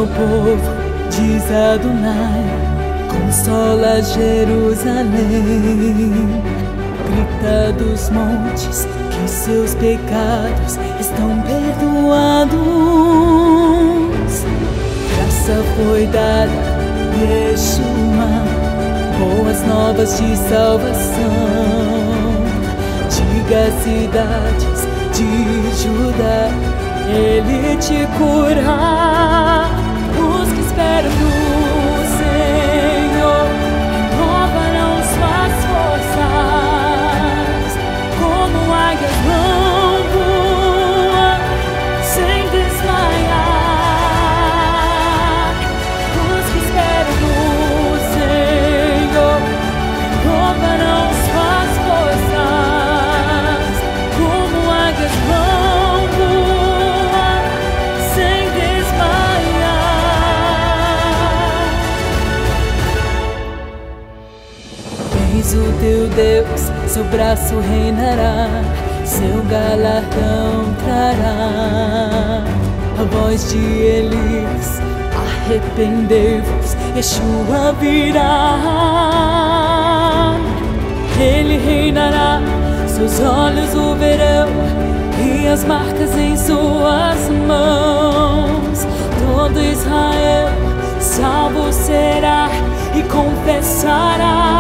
meu povo, diz Adonai, consola Jerusalém. Grita dos montes que seus pecados estão perdoados. Graça foi dada, Yeshua, boas novas de salvação. Diga às cidades de Judá, Ele te cura. Os que esperam no Senhor renovarão suas forças, como águias vão voar sem desmaiar. Os que esperam no Senhor renovarão suas forças, como águias vão voar sem desmaiar. Eis o teu Deus, seu braço reinará, seu galardão trará. A voz de Elias, arrependei-vos, Yeshua virá. Ele reinará, seus olhos o verão, e as marcas em suas mãos. Todo Israel salvo será e confessará